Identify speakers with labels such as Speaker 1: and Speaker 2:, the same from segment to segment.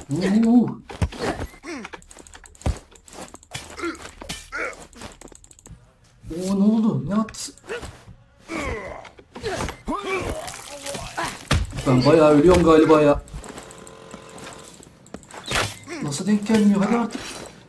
Speaker 1: Oo. Oo, ne oldu? Ne attı? Ben bayağı ölüyorum galiba ya. Nasıl denk gelmiyor? Hadi artık.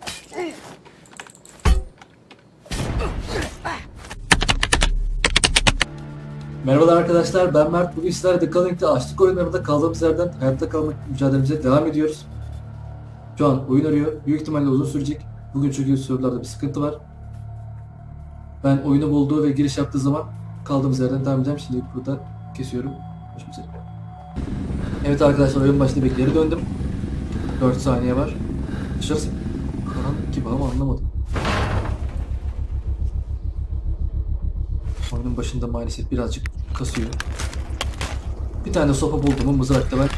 Speaker 1: Merhabalar arkadaşlar, ben Mert. Bugün sizlerle The Cunning'de açlık oyunlarında kaldığımız yerden hayatta kalmak mücadelemize devam ediyoruz. Şu an oyun arıyor. Büyük ihtimalle uzun sürecek. Bugün çünkü sorularda bir sıkıntı var. Ben oyunu bulduğu ve giriş yaptığı zaman kaldığımız yerden devam edeceğim. Şimdi burada kesiyorum. Görüşmek üzere. Evet arkadaşlar, oyun başında bir geri döndüm. 4 saniye var. Dışarısı karanlık gibi ama anlamadım. Oyunun başında maalesef birazcık kasıyor. Bir tane sopa buldum mu mızrakta ben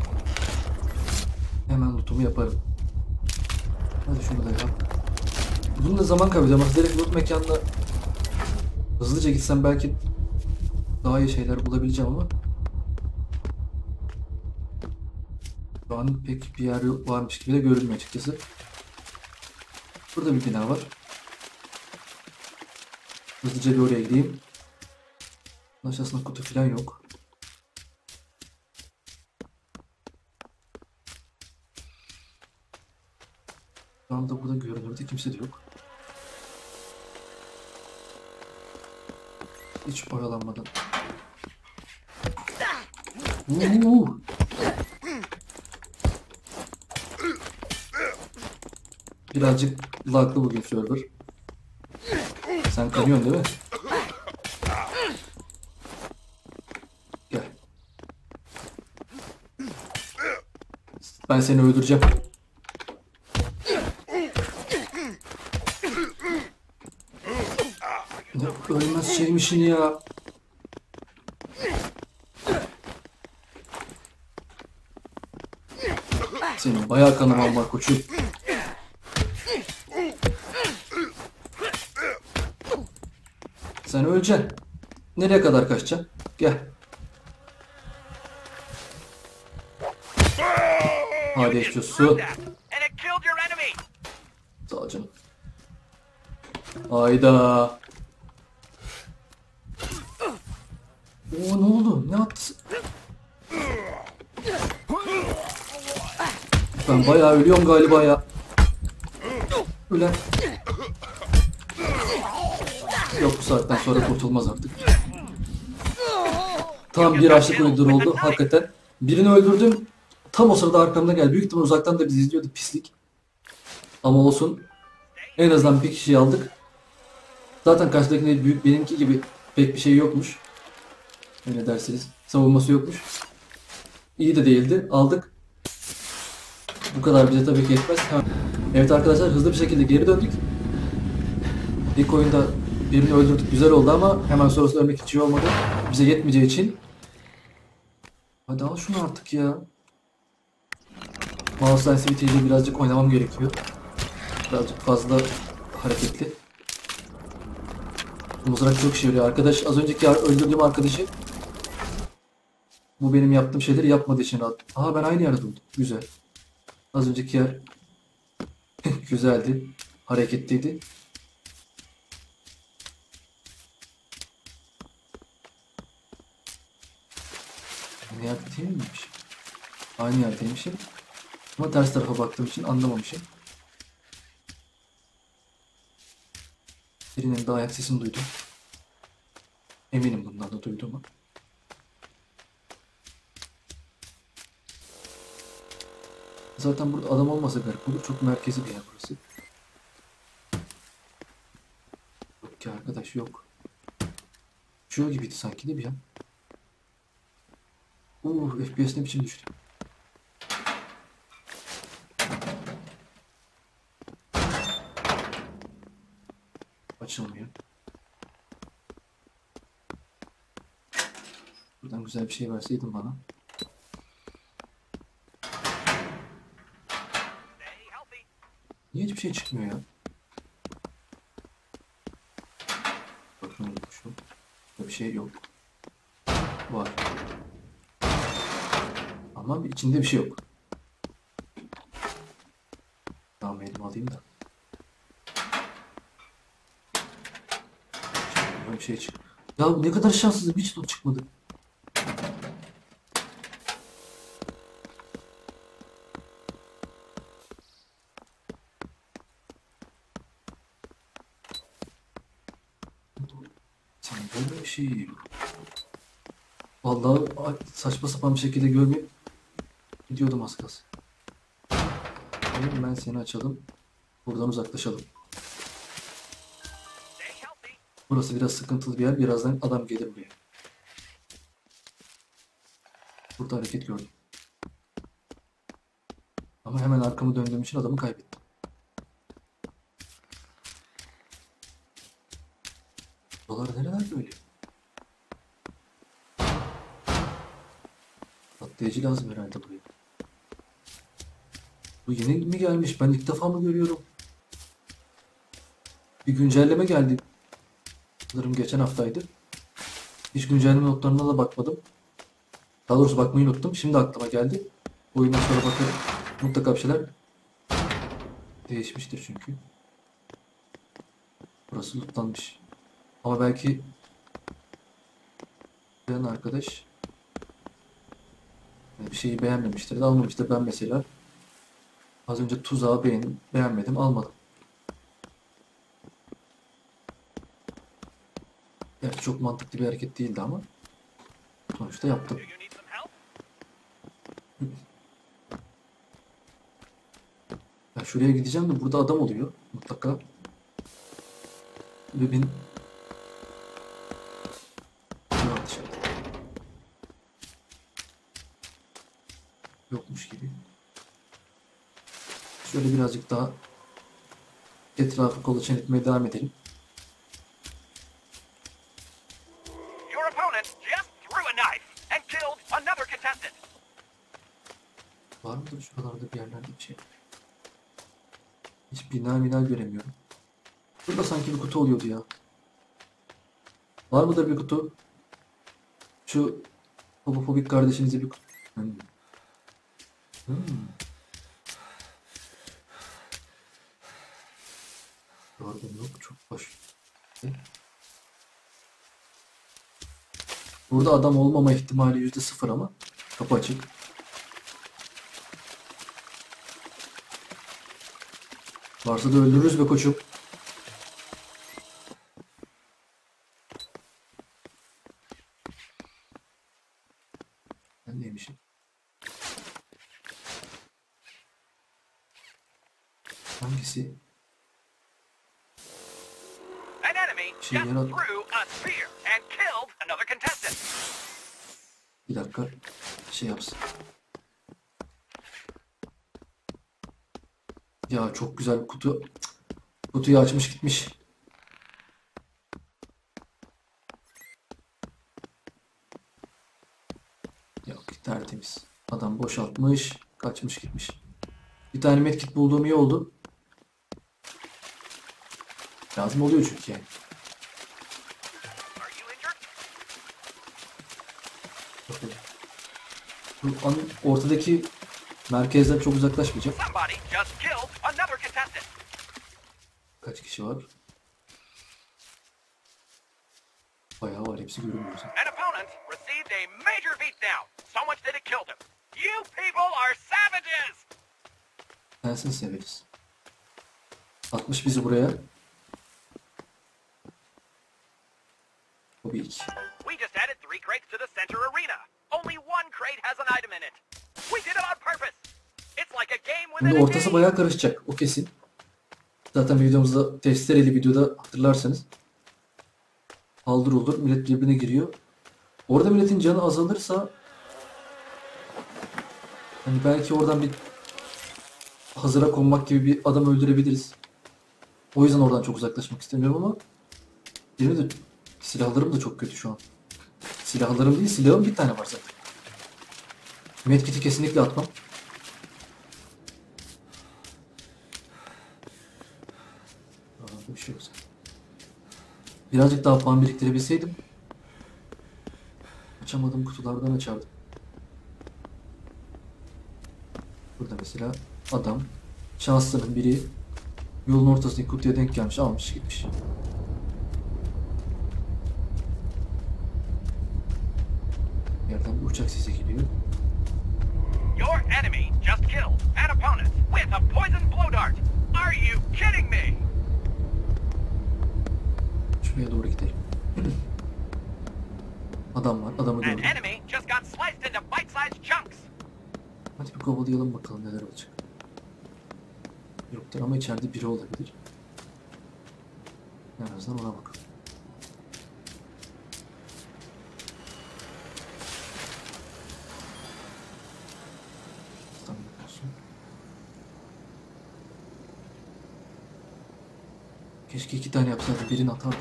Speaker 1: hemen lootumu yaparım. Hadi şunu da yap. Bunun da zaman kaybedeceğim. Direkt loot mekanına hızlıca gitsem belki daha iyi şeyler bulabileceğim ama şu an pek bir yer varmış gibi de görünmüyor açıkçası. Burada bir bina var. Hızlıca bir oraya gideyim. Aşağısında kutu falan yok. Şu anda burada görünürde kimse de yok. Hiç oyalanmadan. Birazcık laglı bugün server. Sen kanıyorsun değil mi? Gel. Ben seni öldüreceğim. Ne ölmez şeymişin ya. Senin bayağı kanaman var koçum. Sen öleceksin. Nereye kadar kaçacaksın? Gel. Hadi eşçosu. Sağ ol canım. Hayda. Oo, ne oldu? Ne attı? Ben bayağı ölüyorum galiba ya. Ulan. Yok, bu saatten sonra kurtulmaz artık. Tam bir açlık uydur oldu hakikaten. Birini öldürdüm. Tam o sırada arkamda geldi. Büyük ihtimal uzaktan da bizi izliyordu pislik. Ama olsun. En azından bir kişiyi aldık. Zaten karşıdakinde büyük benimki gibi pek bir şey yokmuş. Öyle derseniz. Savunması yokmuş. İyi de değildi. Aldık. Bu kadar bize tabii ki yetmez. Evet arkadaşlar, hızlı bir şekilde geri döndük. İlk oyunda birini öldürdük, güzel oldu ama hemen sonrasında ölmek hiç iyi olmadı. Bize yetmeyeceği için. Hadi al şunu artık ya. Mouse sensitivity ile birazcık oynamam gerekiyor. Birazcık fazla hareketli. Mızrak çok işe yarıyor. Arkadaş, az önceki öldürdüğüm arkadaşı bu benim yaptığım şeyleri yapmadığı için rahat. Aha, ben aynı yerde durdum. Güzel. Az önceki yer güzeldi. Hareketliydi. Aynı yerde değil miymiş? Aynı yerdeymişim. Ama ters tarafa baktığım için anlamamışım. Birinin de ayak sesini duydum. Eminim bundan da duyduğuma. Zaten burada adam olmasa garip olur. Çok merkezi bir yer burası. Yok ki arkadaş, yok. Uçuyor gibiydi sanki de bir an. FPS ne biçim düştü. Açılmıyor. Buradan güzel bir şey verseydin bana. Niye hiçbir şey çıkmıyor ya? Bakın şu. Bir şey yok. Var. Ama içinde bir şey yok. Tamam elime alayım da. Bir şey çık. Ya ne kadar şanssızım, hiç not çıkmadı. Sen böyle bir şey. Vallahi saçma sapan bir şekilde görmeyip gidiyordum az kalsın. Ben seni açalım. Buradan uzaklaşalım. Burası biraz sıkıntılı bir yer. Birazdan adam gelir buraya. Burada hareket gördüm. Ama hemen arkamı döndüğüm için adamı kaybettim. Buralar nereler böyle? Patlayıcı lazım herhalde buraya. Bu yeni mi gelmiş? Ben ilk defa mı görüyorum? Bir güncelleme geldi. Sanırım geçen haftaydı. Hiç güncelleme notlarına da bakmadım. Daha doğrusu bakmayı unuttum. Şimdi aklıma geldi. Oyundan sonra bakıp mutlaka bir şeyler değişmiştir çünkü. Burası lootlanmış. Ama belki bir arkadaş bir şeyi beğenmemiştir de almamıştır. Ben mesela az önce tuzağı beğenmedim, almadım. Evet, çok mantıklı bir hareket değildi ama sonuçta yaptım. Ben şuraya gideceğim de burada adam oluyor mutlaka. Ve benim yokmuş gibi. Şöyle birazcık daha etrafı kolaçan etmeye devam edelim. Var mıdır şuralarda bir yerlerde bir şey? Hiç bina göremiyorum. Burada sanki bir kutu oluyordu ya. Var mıdır bir kutu? Şu homofobik kardeşinize bir kutu. Gördüm, yok çok boş. Burada adam olmama ihtimali %0 ama kapı açık. Varsa da öldürürüz be koçum. Ben neymişim? Hangisi? Şey yarat. Bir dakika. Şey yapsın. Ya çok güzel bir kutu. Kutuyu açmış gitmiş. Yok, tertemiz. Adam boşaltmış. Kaçmış gitmiş. Bir tane medkit bulduğum iyi oldu. Lazım oluyor çünkü yani. Bu ortadaki merkezden çok uzaklaşmayacağım. Kaç kişi var? Bayağı var, hepsi görünmüyor zaten. Sensin severiz. Atmış bizi buraya. Bu bir iki. Şimdi ortası bayağı karışacak. O kesin. Zaten videomuzda testereli videoda hatırlarsanız. Haldır olur. Millet birbirine giriyor. Orada milletin canı azalırsa hani belki oradan bir hazıra konmak gibi bir adam öldürebiliriz. O yüzden oradan çok uzaklaşmak istemiyorum ama benim de silahlarım da çok kötü şu an. Silahlarım değil, silahım bir tane var zaten. Medkit'i kesinlikle atmam. Bir şey yok zaten. Birazcık daha puan biriktirebilseydim açamadığım kutulardan açardım. Burada mesela adam. şanslının biri yolun ortasındaki kutuya denk gelmiş, almış gitmiş. Yerden bir uçak sesi geliyor.
Speaker 2: Your enemy just killed an opponent with a poison blow dart. Are you kidding me?
Speaker 1: Şuraya doğru gidelim. Adam var, adamı
Speaker 2: An
Speaker 1: gördüm.
Speaker 2: enemy just got sliced into bite-sized chunks.
Speaker 1: Hadi bir kovalayalım bakalım neler olacak. Yoktur ama içeride biri olabilir. En azından ona bakalım. Tamam olsun. Keşke 2 tane yapsaydı, birini atardım.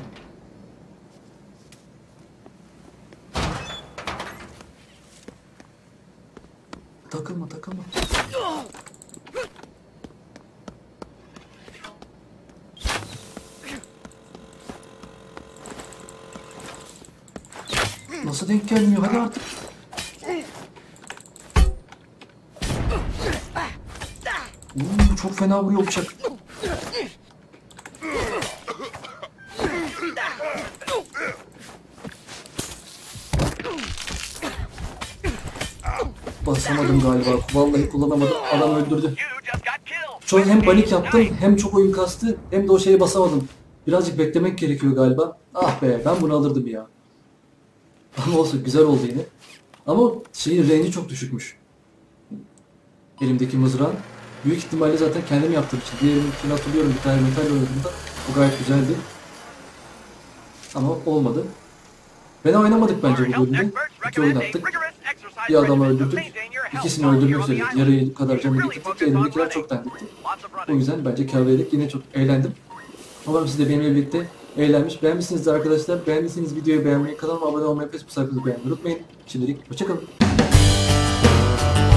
Speaker 1: Takılma takılma. Nasıl denk gelmiyor? Hadi artık. Çok fena vuruyor bıçak. Basamadım galiba. Vallahi kullanamadım. Adam öldürdü.
Speaker 2: You just got killed.
Speaker 1: Çok hem panik yaptım, hem çok oyun kastı, hem de o şeye basamadım. Birazcık beklemek gerekiyor galiba. Ah be, ben bunu alırdım ya. Ama olsun, güzel oldu yine. Ama şeyin range'i çok düşükmüş. Elimdeki mızrağın. Büyük ihtimalle zaten kendim yaptığım için. Diğerinkini hatırlıyorum, bir tane metal oynadığımda. O gayet güzeldi. Ama olmadı. Fena oynamadık bence
Speaker 2: Our
Speaker 1: bu
Speaker 2: health
Speaker 1: bölümde.
Speaker 2: experts
Speaker 1: 2 oyun
Speaker 2: recommend a
Speaker 1: attık.
Speaker 2: rigorous exercise
Speaker 1: Bir adamı
Speaker 2: regimen to
Speaker 1: öldürdük.
Speaker 2: maintain your health
Speaker 1: İkisini
Speaker 2: while
Speaker 1: öldürmek
Speaker 2: you're on the
Speaker 1: üzere.
Speaker 2: island.
Speaker 1: Yarı kadar canı
Speaker 2: Really
Speaker 1: getirdik.
Speaker 2: focus on
Speaker 1: Elimdekiler çok
Speaker 2: running.
Speaker 1: dandikti.
Speaker 2: Lots of
Speaker 1: O
Speaker 2: running.
Speaker 1: yüzden bence kârlıydık. Yine çok eğlendim. Umarım siz de benimle birlikte eğlenmiş. Beğenmişsinizdir arkadaşlar. Beğendiyseniz videoyu beğenmeyi, kanalıma abone olmayı, Facebook sayfamızı beğenmeyi unutmayın. Şimdilik hoşçakalın.